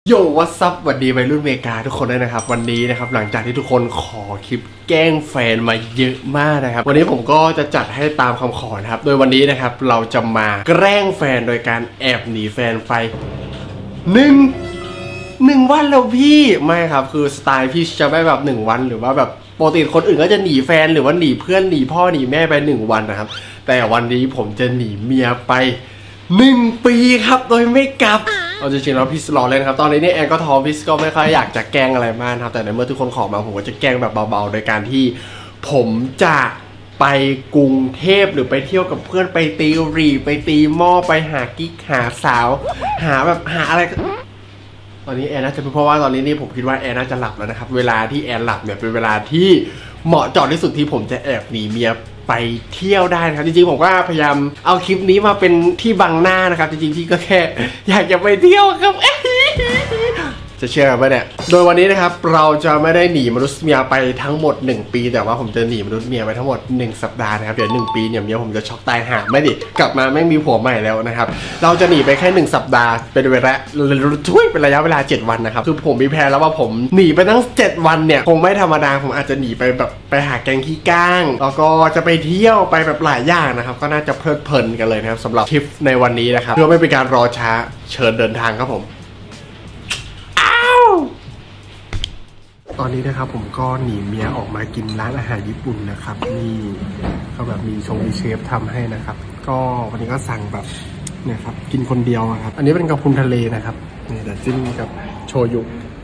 โย่วัสดุวันดีวัยรุ่นอเมริกาทุกคนด้วยนะครับวันนี้นะครับหลังจากที่ทุกคนขอคลิปแกล้งแฟนมาเยอะมากนะครับวันนี้ผมก็จะจัดให้ตามคำขอนะครับโดยวันนี้นะครับเราจะมาแกล้งแฟนโดยการแอบหนีแฟนไปหนึ่งวันแล้วพี่ไม่ครับคือสไตล์พี่จะไม่แบบ1 วันหรือว่าแบบปกติคนอื่นก็จะหนีแฟนหรือว่าหนีเพื่อนหนีพ่อหนีแม่ไป1 วันนะครับแต่วันนี้ผมจะหนีเมียไป1 ปีครับโดยไม่กลับเอาจริงๆแล้วพี่รอเลยนะครับตอนนี้เนี่ยแอนก็ท้องพี่ก็ไม่ค่อยอยากจะแกล้งอะไรมากครับแต่ในเมื่อทุกคนขอมาผมก็จะแกล้งแบบเบาๆโดยการที่ผมจะไปกรุงเทพหรือไปเที่ยวกับเพื่อนไปตีรีไปตีหม้อไปหากิ๊กหาสาวหาอะไรตอนนี้แอนน่าจะเพราะว่าตอนนี้นี่ผมคิดว่าแอนน่าจะหลับแล้วนะครับเวลาที่แอนหลับเนี่ยเป็นเวลาที่เหมาะเจาะที่สุดที่ผมจะแอบหนีเมียไปเที่ยวได้นะครับจริงๆผมก็พยายามเอาคลิปนี้มาเป็นที่บังหน้านะครับจริงๆที่ก็แค่อยากจะไปเที่ยวครับจะเชื่อไหมเนี่ยโดยวันนี้นะครับเราจะไม่ได้หนีมนุษย์เมียไปทั้งหมด1 ปีแต่ว่าผมจะหนีมนุษย์เมียไปทั้งหมด1 สัปดาห์นะครับเดี๋ยว1 ปีเนี่ยเมียผมจะช็อกตายหาไม่ดิกลับมาไม่มีผัวใหม่แล้วนะครับเราจะหนีไปแค่1 สัปดาห์เป็นเวลาเป็นระยะเวลา7 วันนะครับคือผมมีแผนแล้วว่าผมหนีไปตั้ง7 วันเนี่ยคงไม่ธรรมดาผมอาจจะหนีไปแบบไปหาแกงขี้ก้างแล้วก็จะไปเที่ยวไปแบบหลายอย่างนะครับก็น่าจะเพลิดเพลินกันเลยนะครับสำหรับทริปในวันนี้นะครับเพื่อไม่เป็นการรอช้าเชิญเดินทางครับผมตอนนี้นะครับผมก็หนีเมียออกมากินร้านอาหารญี่ปุ่นนะครับนี่ก็แบบมีเชฟทำให้นะครับก็วันนี้ก็สั่งแบบเนี่ยครับกินคนเดียวครับอันนี้เป็นกระพุ้นทะเลนะครับนี่แต่จิ้มกับโชยุ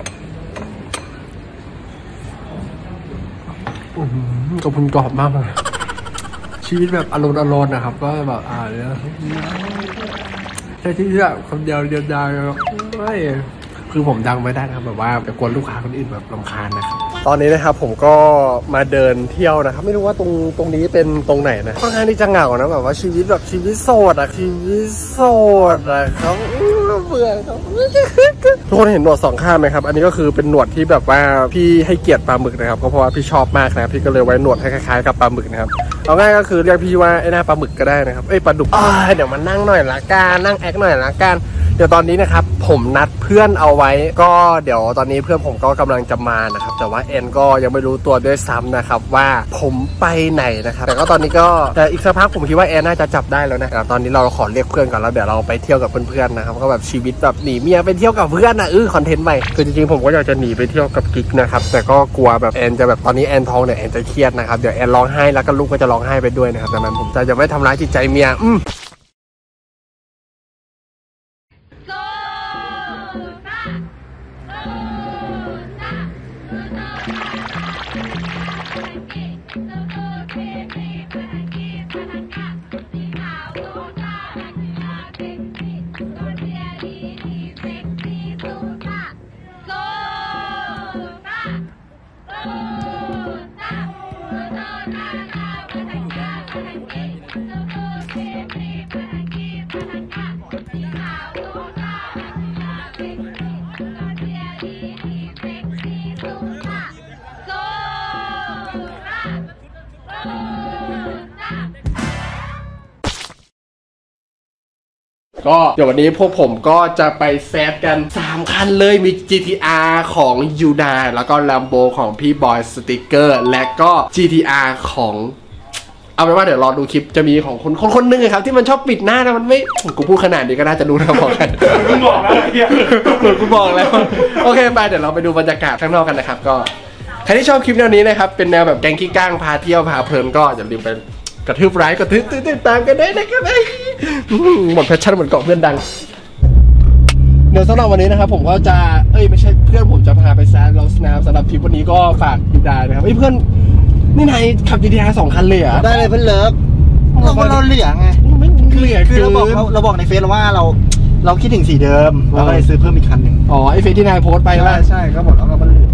กระพุ้นกรอบมากเลยชีวิตแบบอารมณ์นะครับก็แบบเนี่ยใช่ที่แบบคนเดียวเดียวดายไม่คือผมดังไม่ได้นะครับแบบว่าจะกวนลูกค้าคนอื่นแบบรำคาญนะครับตอนนี้นะครับผมก็มาเดินเที่ยวนะครับไม่รู้ว่าตรงนี้เป็นตรงไหนนะค่อนข้างที่จะเหงานะแบบว่าชีวิตโสดอะชีวิตโสดอะครับเบื่อครับทุกคนเห็นหนวด2 ข้างไหมครับอันนี้ก็คือเป็นหนวดที่แบบว่าพี่ให้เกียรติปลาหมึกนะครับก็เพราะว่าพี่ชอบมากนะพี่ก็เลยไว้หนวดให้คล้ายๆกับปลาหมึกนะครับเอาง่ายก็คือเรียกพี่ว่าไอ้หน้าปลาหมึกก็ได้นะครับปลาดุกเดี๋ยวมานั่งหน่อยละกันนั่งแอคหน่อยละกันเดี๋ยวตอนนี้นะครับผมนัดเพื่อนเอาไว้ก็เดี๋ยวตอนนี้เพื่อนผมก็กำลังจะมานะครับแต่ว่าแอนก็ยังไม่รู้ตัวด้วยซ้ำนะครับว่าผมไปไหนนะครับแต่ก็ตอนนี้ก็แต่อีกสักพักผมคิดว่าแอนน่าจะจับได้แล้วนะตอนนี้เราขอเรียกเพื่อนก่อนแล้วเดี๋ยวเราไปเที่ยวกับเพื่อนๆนะครับก็แบบชีวิตแบบหนีเมียไปเที่ยวกับเพื่อนนะคอนเทนต์ใหม่คือจริงๆผมก็อยากจะหนีไปเที่ยวกับกิ๊กนะครับแต่ก็กลัวแบบแอนจะแบบตอนนี้แอนท้องเนี่ยแอนจะเครียดนะครับเดี๋ยวแอนร้องไห้แล้วก็ลูกก็จะร้องไห้ไปด้วยนะครับดังนั้นผมจะไม่ทำร้ายจิตใจเมียก็เดี๋ยววันนี้พวกผมก็จะไปแซดกัน3 คันเลยมี GTR ของยูดาแล้วก็ Lambo ของพี่บอยสติกเกอร์และก็ GTR ของเอาเป็นว่าเดี๋ยวรอดูคลิปจะมีของคนนึงครับที่มันชอบปิดหน้าแต่มันไม่กูพูดขนาดนี้ก็น่าจะรู้นะบอกกันกูบอกแล้วกูบอกแล้วโอเคไปเดี๋ยวเราไปดูบรรยากาศข้างนอกกันนะครับก็ใครที่ชอบคลิปแนวนี้นะครับเป็นแนวแบบแกงขี้ก้างพาเที่ยวพาเพลินก็อย่าลืมไปกระทืบไลค์กระทืบติดตามกันได้นะครับหมดแพชชั่นเหมือนเกาะเพื่อนดังเดี๋ยวสำหรับวันนี้นะครับผมก็จะไม่ใช่เพื่อนผมจะพาไปแซดเราสนามสำหรับทริปวันนี้ก็ฝากยูดานะครับเพื่อนนี่นายขับ GTR 2 คันเลยเหรอได้เลยเพื่อนเลิฟเราเหลือไงไม่เหลือคือเราบอกในเฟซว่าเราคิดถึงสีเดิมเราก็เลยซื้อเพิ่มอีกคันหนึ่งไอเฟซที่นายโพสต์ไปว่าใช่ก็บอกแล้วก็มันเหลือ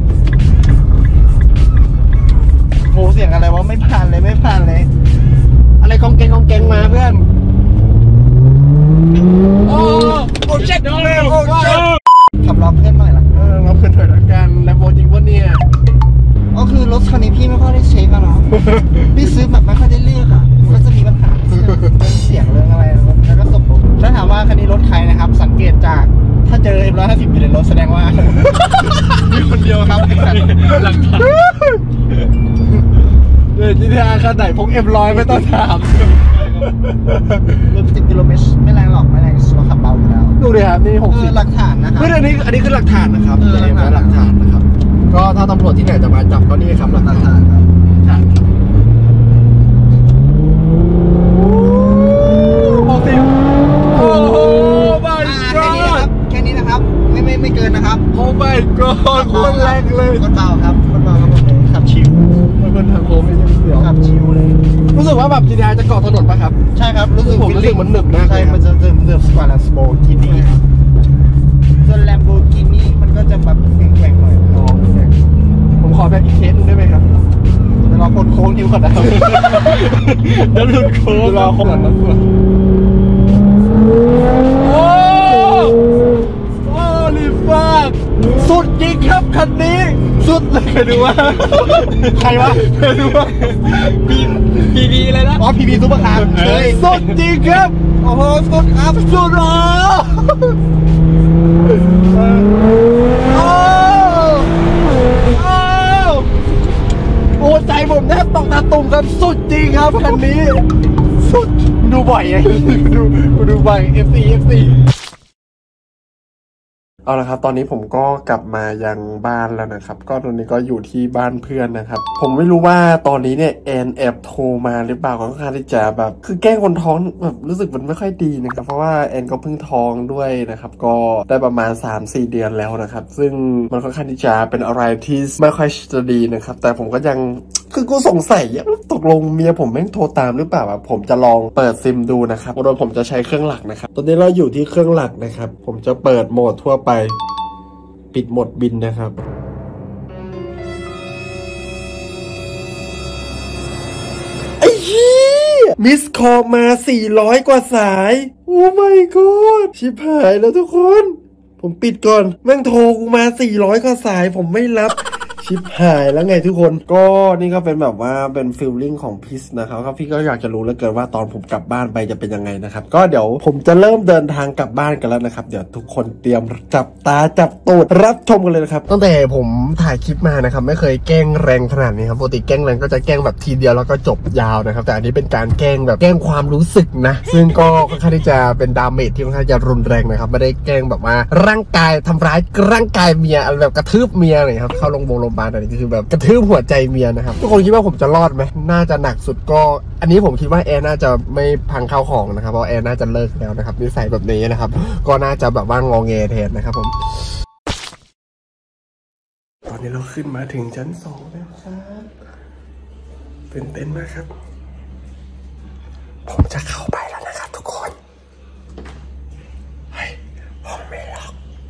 โหเสียงอะไรวะไม่ผ่านเลยอะไรกองเกงมาเพื่อนโอ้เช็ดเลยขับล้อเพื่อนหน่อยล่ะเราเพื่อนถอยหลังกันแล้วโมจริงวะเนี่ยก็คือรถคันนี้พี่ไม่ค่อยได้เช็คอะเนาะพี่ซื้อแบบไม่ค่อยได้เลือกอะก็จะมีปัญหาเรื่องเสียงเรื่องอะไรแล้วก็สมบูรณ์ถ้าถามว่าคันนี้รถใครนะครับสังเกตจากถ้าเจอ M150 อยู่ในรถแสดงว่า GTA ขนาดไหนพกM100ไม่ต้องถามรถ10 กิโลเมตรไม่แรงหรอกไม่แรงเราขับเบาอยู่แล้วดูดิครับนี่60 หลักฐานนะครับอันนี้คือหลักฐานนะครับหลักฐานนะครับก็ถ้าตำรวจที่ไหนจะมาจับก็นี่ครับหลักฐานครับโอ้โหmy god แค่นี้นะครับไม่เกินนะครับโอ้ my god โคตรแรงเลยคนเบาครับขับชิวมันทางโค้งไม่ใช่เสียวขับชิวเลยรู้สึกว่าแบบ GTA จะเกาะถนนป่ะครับใช่ครับผมรู้สึกมันหนึบนะใช่มันจะเดิมกว่า Lamborghini ส่วน Lamborghini มันก็จะแบบแกว่งๆหน่อยผมขอแบบอีกเคสนึงได้ไหมครับเดี๋ยวรอคนโค้งนิ้วก่อนนะครับแล้วหลุดโค้งรอโค้งก่อนนะโอ้ลิฟากสุดจริงครับคันนี้สุดเลยเคยดูว่าใครวะเคยดูว่าพีอะไรนะอ๋อพีซุปเปอร์คาร์สุดจริงครับโอ้โหสุดครับสุดอ๋อโอ้ใจผมแทบตกตาตุ่มครับสุดจริงครับคันนี้สุดดูบ่อยไงดูบ่อย FC เอาละครับตอนนี้ผมก็กลับมายังบ้านแล้วนะครับก็ตอนนี้ก็อยู่ที่บ้านเพื่อนนะครับผมไม่รู้ว่าตอนนี้เนี่ยแอนแอบโทรมาหรือเปล่าก็ค่อนข้างที่จะแบบคือแกล้งคนท้องแบบรู้สึกมันไม่ค่อยดีนะครับเพราะว่าแอนก็เพิ่งท้องด้วยนะครับก็ได้ประมาณ 3-4 เดือนแล้วนะครับซึ่งมันค่อนข้างที่จะเป็นอะไรที่ไม่ค่อยจะดีนะครับแต่ผมก็ยังคือกูสงสัยตกลงเมียผมแม่งโทรตามหรือเปล่าผมจะลองเปิดซิมดูนะครับโดยผมจะใช้เครื่องหลักนะครับตอนนี้เราอยู่ที่เครื่องหลักนะครับผมจะเปิดโหมดทั่วไปปิดโหมดบินนะครับไอ้เหี้ยมิสคอลมา400 กว่าสายโอ้ my god ชิบหายแล้วทุกคนผมปิดก่อนแม่งโทรกูมา400 กว่าสายผมไม่รับชิบหายแล้วไงทุกคนก็นี่ก็เป็นแบบว่าเป็นฟีลลิ่งของพิสนะครับก็พี่ก็อยากจะรู้เหลือเกินว่าตอนผมกลับบ้านไปจะเป็นยังไงนะครับก็เดี๋ยวผมจะเริ่มเดินทางกลับบ้านกันแล้วนะครับเดี๋ยวทุกคนเตรียมจับตาจับตูดรับชมกันเลยนะครับตั้งแต่ผมถ่ายคลิปมานะครับไม่เคยแกล้งแรงขนาดนี้ครับปกติแกล้งแรงก็จะแกล้งแบบทีเดียวแล้วก็จบยาวนะครับแต่อันนี้เป็นการแกล้งแบบแกล้งความรู้สึกนะซึ่งก็ค่อนข้างที่จะเป็นดาเมจที่ค่อนข้างจะรุนแรงนะครับไม่ได้แกล้งแบบว่าร่างกายทำร้ายร่างกายเมียอะไรแบบกระทืบเมียอะไรครับเข้าโรงพยาบาลอะไรคือแบบกระทืบหัวใจเมียนะครับทุกคนคิดว่าผมจะรอดไหมน่าจะหนักสุดก็อันนี้ผมคิดว่าแอร์น่าจะไม่พังข้าวของนะครับเพราะแอร์น่าจะเลิกแล้วนะครับนิสัยแบบนี้นะครับก็น่าจะแบบว่างอแงแทนนะครับผมตอนนี้เราขึ้นมาถึงชั้น2แล้วครับตื่นเต้นมากครับผมจะเข้าไปแล้วนะครับทุกคนเฮ้ยห้องไม่ล็อก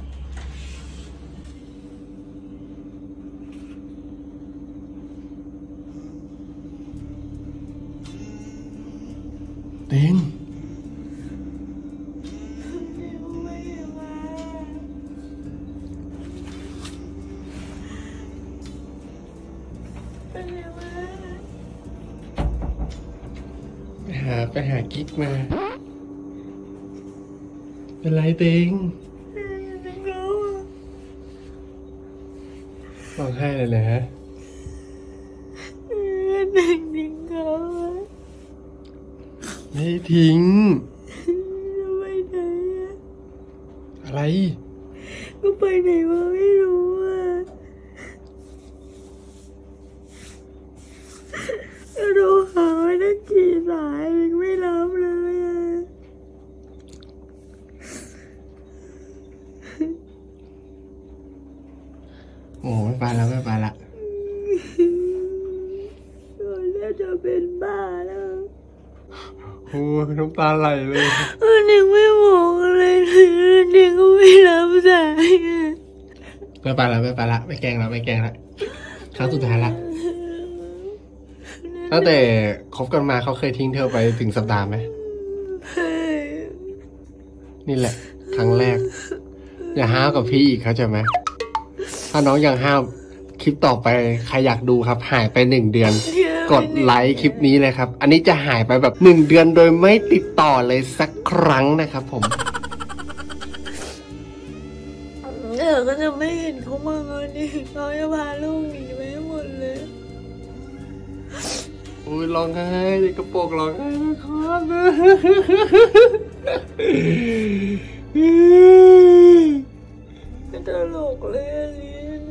เต็งไปหากิ๊กมาเป็นไรเต็งร้องไห้เลยนะเด็กทิ้งเขาไม่ทิ้งไปไหนอะอะไรก็ไปไหนมาไม่รู้อะโทรหาตั้งกี่สายยังไม่รับเลยอะโอ้ไม่ไปแล้วไม่ไปละแล้วจะเป็นบ้าแล้วโอ้ยน้ำตาไหลเลยเด็กไม่บอกเลยเด็กก็ไม่รับสายไม่ไปละไม่ไปละไม่แกล้งละไม่แกล้งละครั้งสุดท้ายละตั้งแต่คบกันมาเขาเคยทิ้งเธอไปถึงสัปดาห์ไหมนี่แหละครั้งแรกอย่าห้าวกับพี่อีกเข้าใจไหมถ้าน้องยังห้าวคลิปต่อไปใครอยากดูครับหายไป1 เดือนกดไลค์คลิปนี้เลยครับอันนี้จะหายไปแบบ1 เดือนโดยไม่ติดต่อเลยสักครั้งนะครับผมก็จะไม่เห็นเขามาเงินดิเขาจะพาลูกหนีไปหมดเลยอุ้ยร้องไห้เด็กกระโปรงร้องไห้นะครับไม่ตลกเลยอันนี้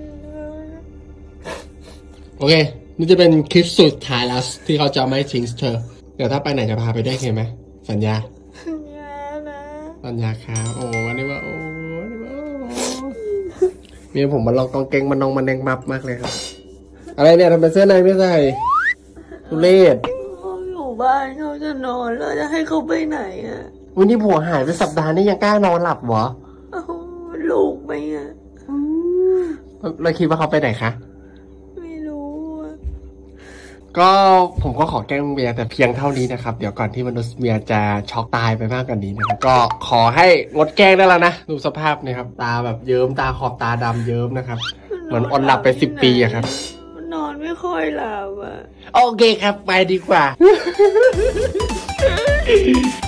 โอเคนี่จะเป็นคลิปสุดท้ายแล้วที่เขาจะไม่ทิ้งเธอเดี๋ยวถ้าไปไหนจะพาไปได้ไงไหมสัญญายานะสัญญาครับโอ้วันนี้ว่าโอ้วันนี้ว่าโอ้เมียผมมันลองกองเกงมันนองมันแดงมับมากเลยครับอะไรเนี่ยทำเป็นเสื้อในไม่ใส่ทุเรศเขาอยู่บ้านเขาจะนอนแล้วจะให้เขาไปไหนอ่ะวันนี้ผัวหายไปสัปดาห์นี้ยังกล้านอนหลับเหรอเอาลูกไหมอ่ะเราคิดว่าเขาไปไหนคะไม่รู้อ่ะก็ผมก็ขอแกล้งเมียแต่เพียงเท่านี้นะครับเดี๋ยวก่อนที่มนุษย์เมียจะช็อกตายไปมากกว่านี้นะครับก็ขอให้งดแกล้งได้แล้วนะดูสภาพนะครับตาแบบเยิ้มตาขอบตาดำเยิ้มนะครับเหมือนอดหลับไป10 ปีอะครับนอนไม่ค่อยหลับอ่ะโอเคครับไปดีกว่า